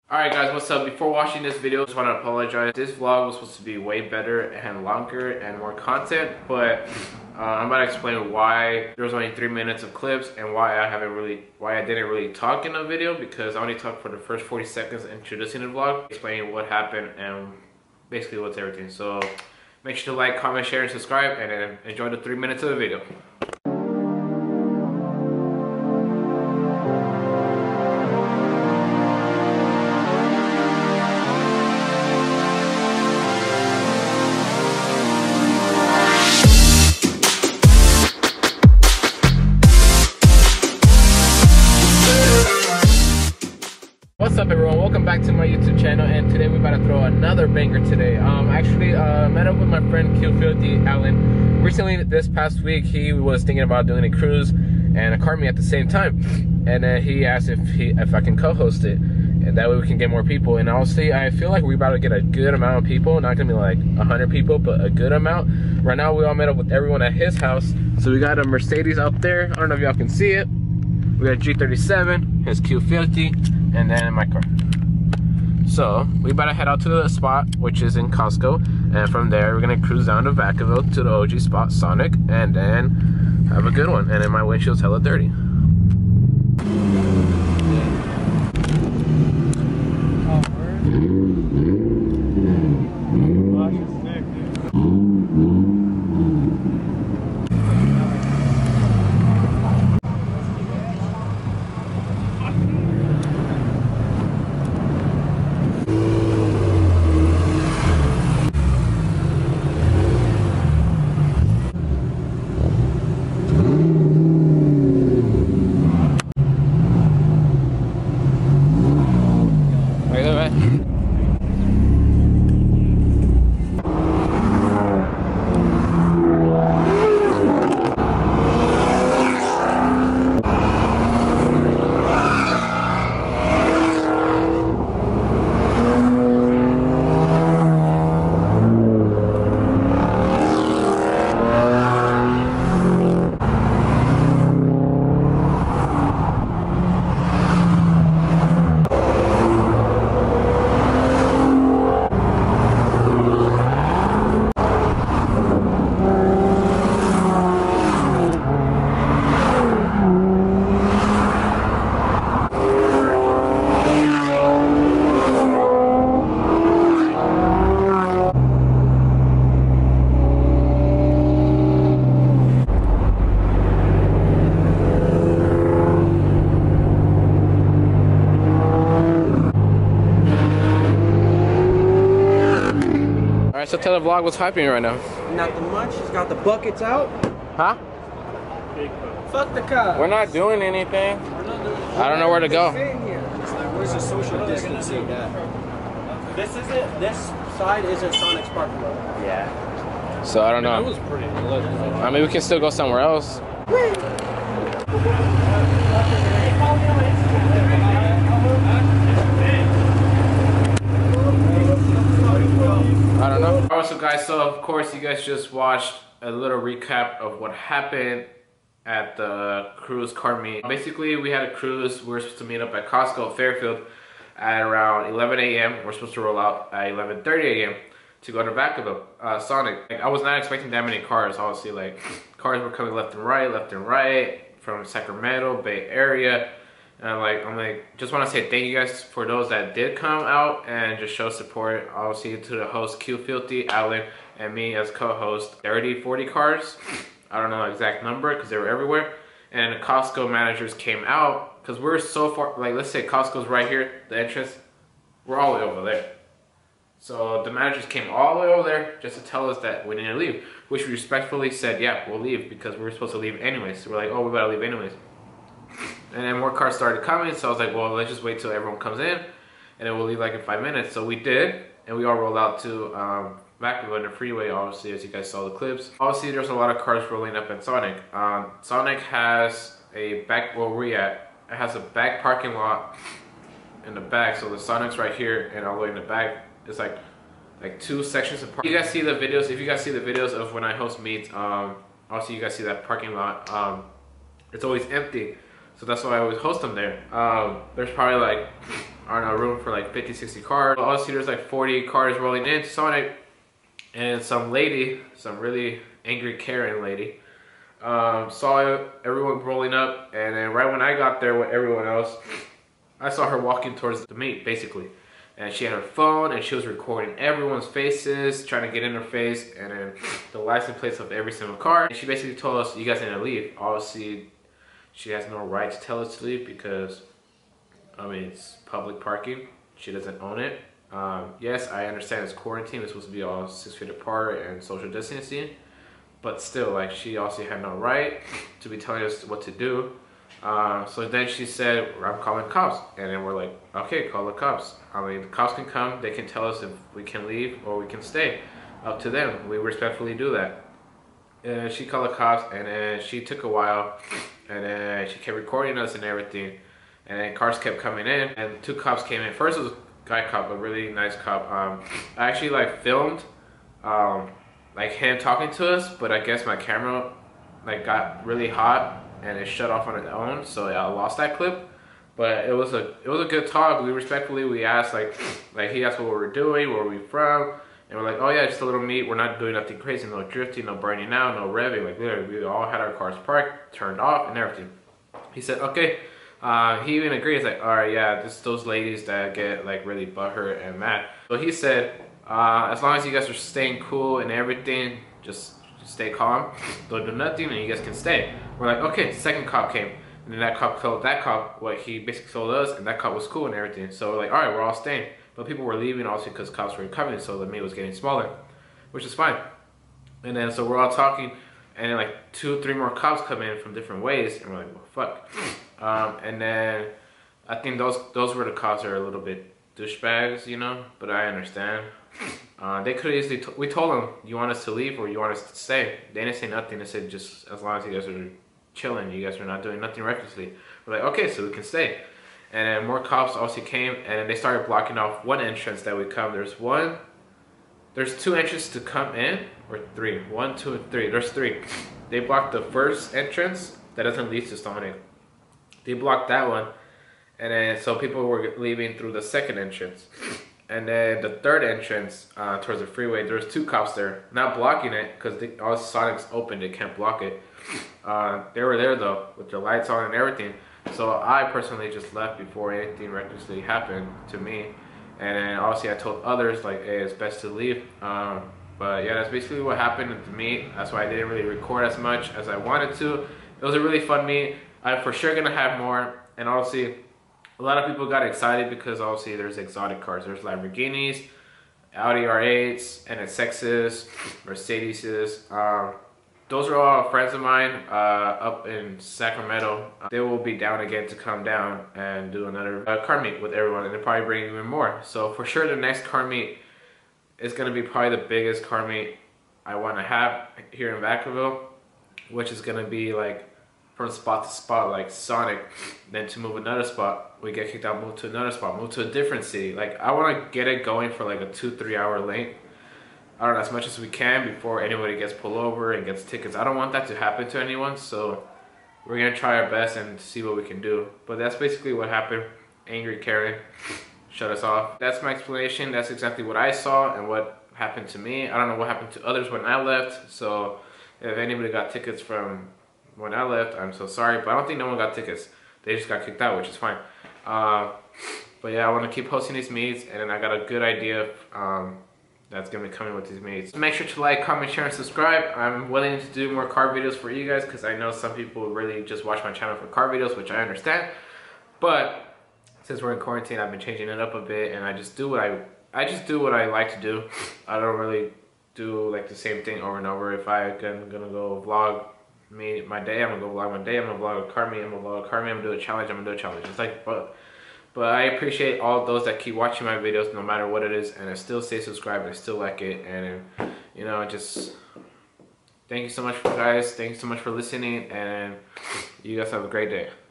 Alright guys, what's up? Before watching this video, I just want to apologize. This vlog was supposed to be way better and longer and more content, but I'm about to explain why there was only 3 minutes of clips and why I didn't really talk in the video, because I only talked for the first 40 seconds introducing the vlog, explaining what happened and basically what's everything. So make sure to like, comment, share, and subscribe, and then enjoy the 3 minutes of the video. What's up everyone, welcome back to my YouTube channel, and today we're about to throw another banger today. Actually met up with my friend Q50 Alan. Recently, this past week, he was thinking about doing a cruise and a car meet at the same time. And then he asked if I can co-host it, and that way we can get more people. And honestly, I feel like we're about to get a good amount of people, not gonna be like 100 people, but a good amount. Right now we all met up with everyone at his house. So we got a Mercedes up there, I don't know if y'all can see it. We got G37, his Q50, and then in my car. So we about to head out to the spot, which is in Costco, and from there we're gonna cruise down to Vacaville to the OG spot, Sonic, and then have a good one. And then my windshield's hella dirty. Alright, so tell the vlog what's happening right now. Nothing much. He's got the buckets out. Huh? Fuck the cops. We're not doing anything. I don't know where to go. Where's the social distancing at? This side isn't Sonic's parking lot. Yeah. So I don't know. That was pretty lit. I mean, we can still go somewhere else. I don't know. Alright, so guys, so of course you guys just watched a little recap of what happened at the cruise car meet. Basically, we had a cruise. We were supposed to meet up at Costco Fairfield at around 11 a.m. We're supposed to roll out at 11:30 a.m. to go to Vacaville, Sonic. Like, I was not expecting that many cars. Obviously, like, cars were coming left and right from Sacramento, Bay Area. And I'm like, just want to say thank you guys for those that did come out and just show support. Obviously to the host Q50, Alan, and me as co-host. 30, 40 cars. I don't know the exact number because they were everywhere. And the Costco managers came out because we're so far. Like, let's say Costco's right here, the entrance. We're all the way over there. So the managers came all the way over there just to tell us that we didn't leave, which we respectfully said, yeah, we'll leave because we were supposed to leave anyways. So we're like, oh, we gotta leave anyways. And then more cars started coming, so I was like, well, let's just wait till everyone comes in, and then we'll leave like in 5 minutes. So we did, and we all rolled out to Vacaville in the freeway, obviously, as you guys saw the clips. Obviously, there's a lot of cars rolling up at Sonic. Sonic has a back, where we're at, it has a back parking lot in the back, so the Sonic's right here, and all the way in the back, it's like 2 sections of parking. You guys see the videos, if you guys see the videos of when I host meets, obviously you guys see that parking lot, it's always empty. So that's why I always host them there. There's probably like, I aren't a room for like 50, 60 cars. Obviously there's like 40 cars rolling into Sonic, and some lady, some really angry Karen lady, saw everyone rolling up, and then right when I got there with everyone else, I saw her walking towards the meet, basically. And she had her phone, and she was recording everyone's faces, trying to get in her face, and then the license plates of every single car. And she basically told us, you guys need to leave. Obviously, she has no right to tell us to leave because, I mean, it's public parking. She doesn't own it. Yes, I understand it's quarantine. It's supposed to be all 6 feet apart and social distancing. But still, like, she also had no right to be telling us what to do. So then she said, I'm calling cops. And then we're like, okay, call the cops. I mean, the cops can come. They can tell us if we can leave or we can stay. Up to them. We respectfully do that. And she called the cops, and then she took a while. And then she kept recording us and everything. And then cars kept coming in. And 2 cops came in. First was a guy cop, a really nice cop. I actually, like, filmed, like, him talking to us. But I guess my camera, like, got really hot. And it shut off on its own, so I lost that clip. But it was a good talk. We asked like he asked what we were doing, where we from, and we're like, oh yeah, just a little meet. We're not doing nothing crazy, no drifting, no burning out, no revving. Like literally, we all had our cars parked, turned off, and everything. He said, okay. He even agreed. He's like, all right, yeah, this those ladies that get like really butthurt and mad. So he said, as long as you guys are staying cool and everything, just stay calm, don't do nothing, and you guys can stay. We're like, okay. Second cop came, and then that cop told that cop what he basically told us, and that cop was cool and everything. So we're like, all right, we're all staying. But people were leaving also because cops were coming, so the meet was getting smaller, which is fine. And then so we're all talking, and then like 2, 3 more cops come in from different ways, and we're like, well, fuck. And then I think those were the cops that are a little bit douchebags, you know. But I understand. They could easily, we told them, you want us to leave or you want us to stay? They didn't say nothing. They said just as long as you guys are chilling, you guys are not doing nothing recklessly. We're like, okay, so we can stay. And then more cops also came, and then they started blocking off one entrance that would come. There's 2 entrances to come in, or 3. 1, 2, and 3. There's 3. They blocked the first entrance that doesn't lead to Sonic. They blocked that one, and then so people were leaving through the second entrance. And then the third entrance towards the freeway, there's 2 cops there, not blocking it because all Sonic's open, they can't block it. They were there though, with their lights on and everything. So I personally just left before anything recklessly happened to me. And then obviously I told others like, hey, it's best to leave. But yeah, that's basically what happened at the meet. That's why I didn't really record as much as I wanted to. It was a really fun meet. I'm for sure gonna have more. And obviously, a lot of people got excited because obviously there's exotic cars. There's Lamborghinis, Audi R8s, NSXs, Mercedeses. Those are all friends of mine up in Sacramento. They will be down again to come down and do another car meet with everyone, and they'll probably bring even more. So for sure the next car meet is going to be probably the biggest car meet I want to have here in Vacaville, which is going to be like from spot to spot, like Sonic. Then to move another spot, we get kicked out, move to another spot, move to a different city. Like I want to get it going for like a 2-3 hour length. I don't know, as much as we can before anybody gets pulled over and gets tickets. I don't want that to happen to anyone, so we're gonna try our best and see what we can do. But that's basically what happened. Angry Karen shut us off. That's my explanation. That's exactly what I saw and what happened to me. I don't know what happened to others when I left, so if anybody got tickets from when I left, I'm so sorry, but I don't think no one got tickets. They just got kicked out, which is fine. But yeah, I want to keep hosting these meets, and then I got a good idea of that's gonna be coming with these meets. Make sure to like, comment, share, and subscribe. I'm willing to do more car videos for you guys because I know some people really just watch my channel for car videos, which I understand. But since we're in quarantine, I've been changing it up a bit, and I just do what I like to do. I don't really do like the same thing over and over. If I'm gonna go vlog my day, I'm gonna go vlog my day. I'm gonna vlog a car meet. I'm gonna vlog a car meet. I'm gonna do a challenge. I'm gonna do a challenge. It's like, but I appreciate all those that keep watching my videos no matter what it is, and I still stay subscribed, I still like it, and you know, just thank you so much guys, thanks so much for listening, and you guys have a great day.